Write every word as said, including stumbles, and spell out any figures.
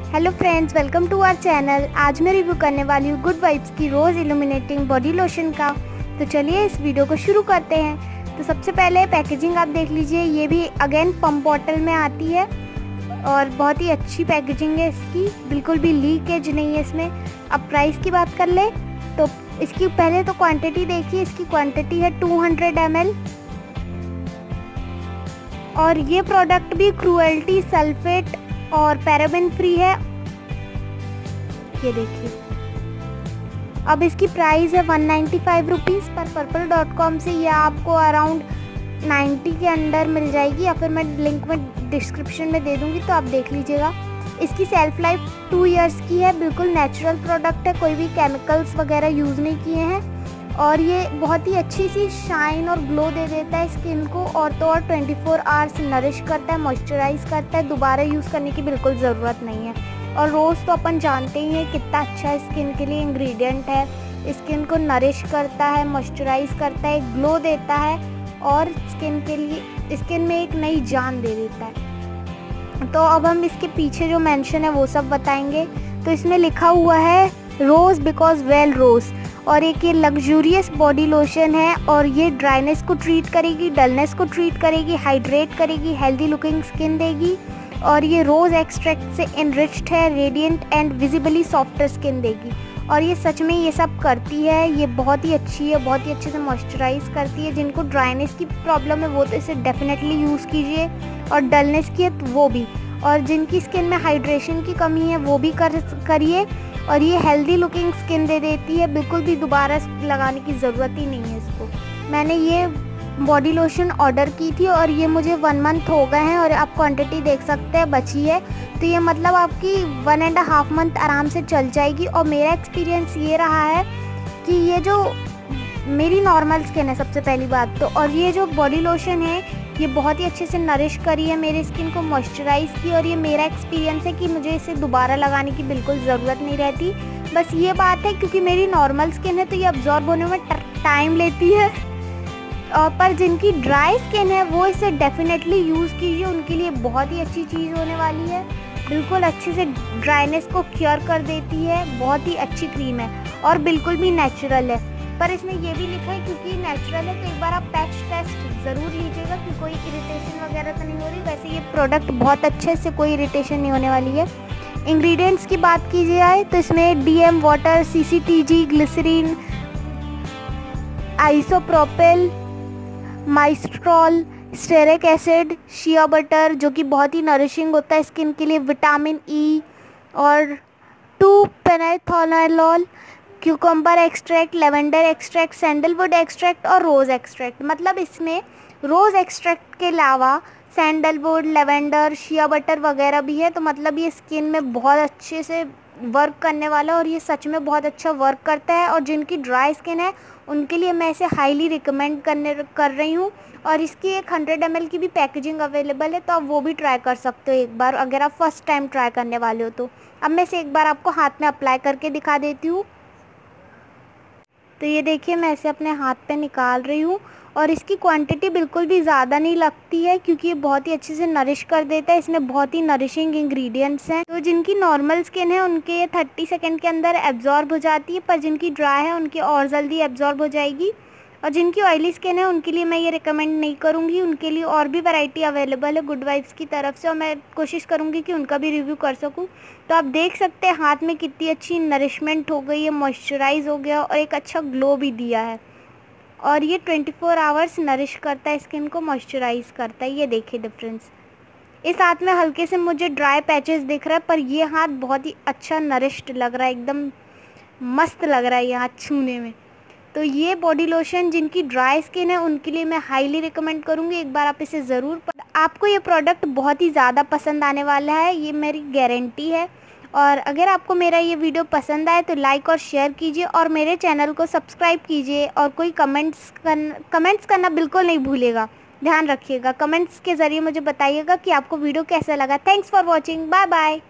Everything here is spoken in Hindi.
Hello friends, welcome to our channel. आज मैं रिव्यू करने वाली हूँ गुड वाइब्स की रोज़ इल्यूमिनेटिंग बॉडी लोशन का। तो चलिए इस वीडियो को शुरू करते हैं। तो सबसे पहले पैकेजिंग आप देख लीजिए, ये भी अगेन पम्प बॉटल में आती है और बहुत ही अच्छी पैकेजिंग है इसकी, बिल्कुल भी लीकेज नहीं है इसमें। अब प्राइस की बात कर ले तो इसकी पहले तो क्वांटिटी देखिए, इसकी क्वांटिटी है टू हंड्रेड एम एल और ये प्रोडक्ट भी क्रुएल्टी, सल्फेट और पैराबेन फ्री है। ये देखिए, अब इसकी प्राइस है वन नाइन्टी फाइव रुपीज़ पर पर्पल डॉट कॉम से। ये आपको अराउंड नाइन्टी के अंदर मिल जाएगी, या फिर मैं लिंक में डिस्क्रिप्शन में दे दूँगी तो आप देख लीजिएगा। इसकी सेल्फ लाइफ टू इयर्स की है, बिल्कुल नेचुरल प्रोडक्ट है, कोई भी केमिकल्स वगैरह यूज़ नहीं किए हैं और ये बहुत ही अच्छी सी शाइन और ग्लो दे देता है स्किन को। और तो और ट्वेंटी फोर आवर्स नरिश करता है, मॉइस्चराइज करता है, दोबारा यूज़ करने की बिल्कुल ज़रूरत नहीं है। और रोज़ तो अपन जानते ही हैं कितना अच्छा स्किन के लिए इंग्रेडिएंट है, स्किन को नरिश करता है, मॉइस्चराइज करता है, ग्लो देता है और स्किन के लिए स्किन में एक नई जान दे देता है। तो अब हम इसके पीछे जो मेंशन है वो सब बताएंगे। तो इसमें लिखा हुआ है रोज़ बिकॉज वेल रोज़, और एक ये लग्जूरियस बॉडी लोशन है और ये ड्राइनेस को ट्रीट करेगी, डलनेस को ट्रीट करेगी, हाइड्रेट करेगी, हेल्दी लुकिंग स्किन देगी। और ये रोज़ एक्सट्रैक्ट से इनरिच्ड है, radiant and visibly softer skin देगी। और ये सच में ये सब करती है, ये बहुत ही अच्छी है, बहुत ही अच्छे से मॉइस्चराइज करती है। जिनको ड्राइनेस की प्रॉब्लम है वो तो इसे डेफिनेटली यूज़ कीजिए, और डलनेस की है तो वो भी, और जिनकी स्किन में हाइड्रेशन की कमी है वो भी कर करिए। और ये हेल्दी लुकिंग स्किन दे देती है, बिल्कुल भी दोबारा लगाने की ज़रूरत ही नहीं है इसको। मैंने ये बॉडी लोशन ऑर्डर की थी और ये मुझे वन मंथ हो गए हैं और आप क्वांटिटी देख सकते हैं बची है, तो ये मतलब आपकी वन एंड हाफ मंथ आराम से चल जाएगी। और मेरा एक्सपीरियंस ये रहा है कि ये जो मेरी नॉर्मल स्किन है सबसे पहली बात तो, और ये जो बॉडी लोशन है ये बहुत ही अच्छे से नरिश करी है मेरी स्किन को, मॉइस्चराइज़ की। और ये मेरा एक्सपीरियंस है कि मुझे इसे दोबारा लगाने की बिल्कुल ज़रूरत नहीं रहती। बस ये बात है क्योंकि मेरी नॉर्मल स्किन है तो ये अब्जॉर्ब होने में टाइम लेती है, और पर जिनकी ड्राई स्किन है वो इसे डेफिनेटली यूज़ कीजिए, उनके लिए बहुत ही अच्छी चीज़ होने वाली है। बिल्कुल अच्छे से ड्राइनेस को क्योर कर देती है, बहुत ही अच्छी क्रीम है और बिल्कुल भी नेचुरल है। पर इसमें ये भी लिखा है क्योंकि नेचुरल है तो एक बार आप पैच टेस्ट ज़रूर लीजिएगा कि कोई इरिटेशन वगैरह तो नहीं हो रही। वैसे ये प्रोडक्ट बहुत अच्छे से, कोई इरिटेशन नहीं होने वाली है। इंग्रेडिएंट्स की बात की जाए तो इसमें D M water, C C T G, glycerin, isopropyl, myristyl, stearic acid, shea butter जो कि बहुत ही नरिशिंग होता है स्किन के लिए, विटामिन ई, और two panthenol, cucumber extract, lavender extract, sandalwood extract और रोज़ एक्सट्रैक्ट। मतलब इसमें रोज़ एक्सट्रैक्ट के अलावा सैंडलवुड, लेवेंडर, शिया बटर वगैरह भी है। तो मतलब ये स्किन में बहुत अच्छे से वर्क करने वाला है और ये सच में बहुत अच्छा वर्क करता है। और जिनकी ड्राई स्किन है उनके लिए मैं इसे हाईली रिकमेंड करने कर रही हूँ। और इसकी एक हंड्रेड एम एल की भी पैकेजिंग अवेलेबल है, तो आप वो भी ट्राई कर सकते हो एक बार, अगर आप फर्स्ट टाइम ट्राई करने वाले हो तो। अब मैं इसे एक बार आपको हाथ में अप्लाई करके दिखा देती हूँ। तो ये देखिए, मैं इसे अपने हाथ पे निकाल रही हूँ और इसकी क्वांटिटी बिल्कुल भी ज़्यादा नहीं लगती है क्योंकि ये बहुत ही अच्छे से नरिश कर देता है। इसमें बहुत ही नरिशिंग इंग्रेडिएंट्स हैं। तो जिनकी नॉर्मल स्किन है उनके ये थर्टी सेकेंड के अंदर एब्जॉर्ब हो जाती है, पर जिनकी ड्राई है उनकी और जल्दी एब्जॉर्ब हो जाएगी। और जिनकी ऑयली स्किन है उनके लिए मैं ये रिकमेंड नहीं करूँगी, उनके लिए और भी वैरायटी अवेलेबल है गुड वाइब्स की तरफ से, और मैं कोशिश करूँगी कि उनका भी रिव्यू कर सकूँ। तो आप देख सकते हैं हाथ में कितनी अच्छी नरिशमेंट हो गई है, मॉइस्चराइज हो गया और एक अच्छा ग्लो भी दिया है। और ये ट्वेंटी फोर आवर्स नरिश करता है स्किन को, मॉइस्चराइज करता है। ये देखिए डिफरेंस, इस हाथ में हल्के से मुझे ड्राई पैचेस दिख रहा है पर ये हाथ बहुत ही अच्छा नरिश्ड लग रहा है, एकदम मस्त लग रहा है ये हाथ छूने में। तो ये बॉडी लोशन जिनकी ड्राई स्किन है उनके लिए मैं हाईली रिकमेंड करूँगी, एक बार आप इसे ज़रूर। आपको ये प्रोडक्ट बहुत ही ज़्यादा पसंद आने वाला है, ये मेरी गारंटी है। और अगर आपको मेरा ये वीडियो पसंद आए तो लाइक और शेयर कीजिए और मेरे चैनल को सब्सक्राइब कीजिए। और कोई कमेंट्स कर कमेंट्स करना बिल्कुल नहीं भूलिएगा, ध्यान रखिएगा। कमेंट्स के ज़रिए मुझे बताइएगा कि आपको वीडियो कैसा लगा। Thanks for watching, bye bye.